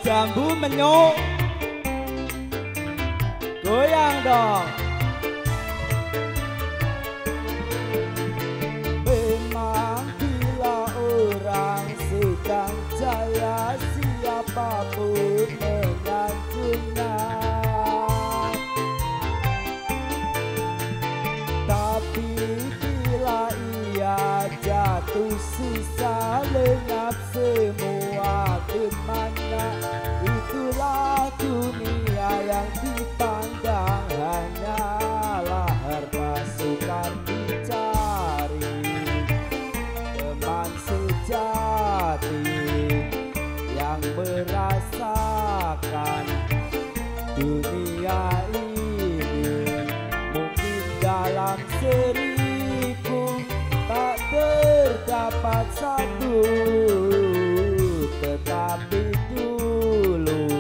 jambu menyuk. Goyang dong. Memang bila orang sedang jaya, siapapun menyanjungnya. Tapi bila ia jatuh susah, lenyap semua temannya. Itulah dunia yang dipandang hanyalah harta sukar dicari. Teman sejati yang merasakan dunia ini, mungkin dalam 1000 tak terdapat satu. Tetapi dulu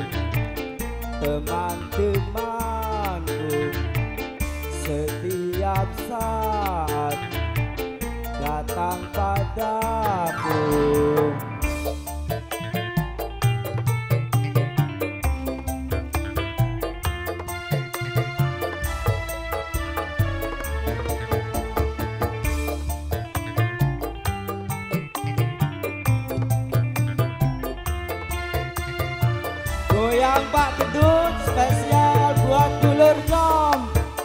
teman-temanku setiap saat datang padaku. Goyang Pak Gendut spesial buat dulur Jom.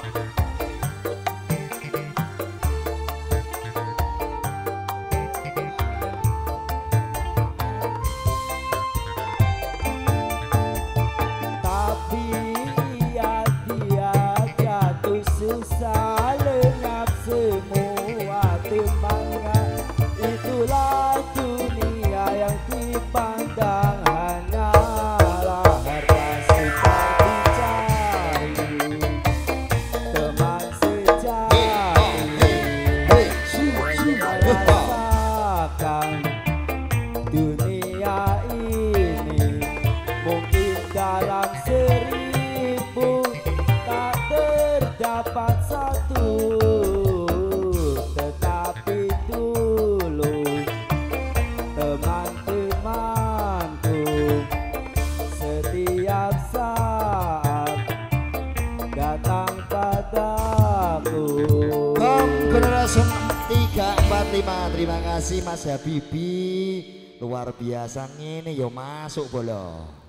Tapi dia jatuh susah, lenyap semua temannya. Itulah dunia yang dipandang hanyalah harta sukar dicari. Teman sejati merasakan dunia ini, mungkin dalam 1000 tak terdapat satu. Tetapi dulu teman-temanku setiap saat datang padaku. Generasi 345, terima kasih Mas Habibi, luar biasa ini yo masuk bola.